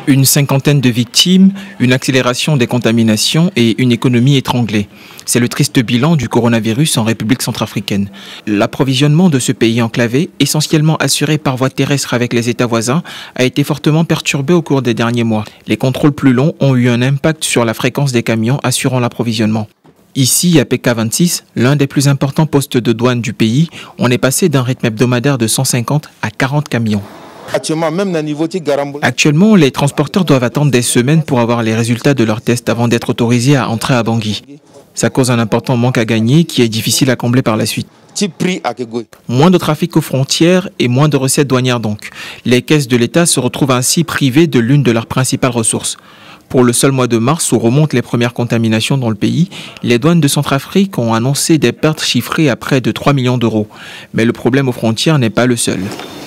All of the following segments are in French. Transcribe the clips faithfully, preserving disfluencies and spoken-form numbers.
Une cinquantaine de victimes, une accélération des contaminations et une économie étranglée. C'est le triste bilan du coronavirus en République centrafricaine. L'approvisionnement de ce pays enclavé, essentiellement assuré par voie terrestre avec les États voisins, a été fortement perturbé au cours des derniers mois. Les contrôles plus longs ont eu un impact sur la fréquence des camions assurant l'approvisionnement. Ici, à P K vingt-six, l'un des plus importants postes de douane du pays, on est passé d'un rythme hebdomadaire de cent cinquante à quarante camions. Actuellement, les transporteurs doivent attendre des semaines pour avoir les résultats de leurs tests avant d'être autorisés à entrer à Bangui. Ça cause un important manque à gagner qui est difficile à combler par la suite. Moins de trafic aux frontières et moins de recettes douanières donc. Les caisses de l'État se retrouvent ainsi privées de l'une de leurs principales ressources. Pour le seul mois de mars où remontent les premières contaminations dans le pays, les douanes de Centrafrique ont annoncé des pertes chiffrées à près de trois millions d'euros. Mais le problème aux frontières n'est pas le seul.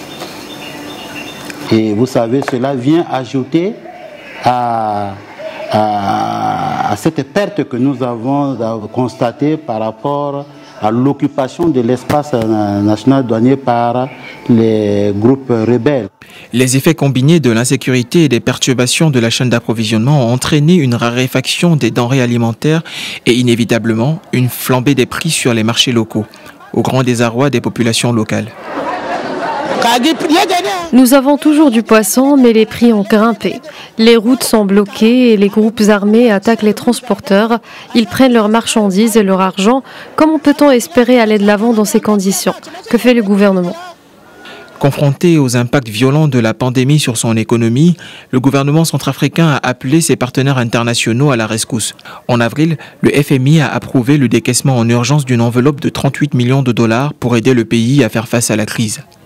Et vous savez, cela vient ajouter à, à, à cette perte que nous avons constatée par rapport à l'occupation de l'espace national douanier par les groupes rebelles. Les effets combinés de l'insécurité et des perturbations de la chaîne d'approvisionnement ont entraîné une raréfaction des denrées alimentaires et inévitablement une flambée des prix sur les marchés locaux, au grand désarroi des populations locales. Nous avons toujours du poisson, mais les prix ont grimpé. Les routes sont bloquées et les groupes armés attaquent les transporteurs. Ils prennent leurs marchandises et leur argent. Comment peut-on espérer aller de l'avant dans ces conditions? Que fait le gouvernement? Confronté aux impacts violents de la pandémie sur son économie, le gouvernement centrafricain a appelé ses partenaires internationaux à la rescousse. En avril, le F M I a approuvé le décaissement en urgence d'une enveloppe de trente-huit millions de dollars pour aider le pays à faire face à la crise.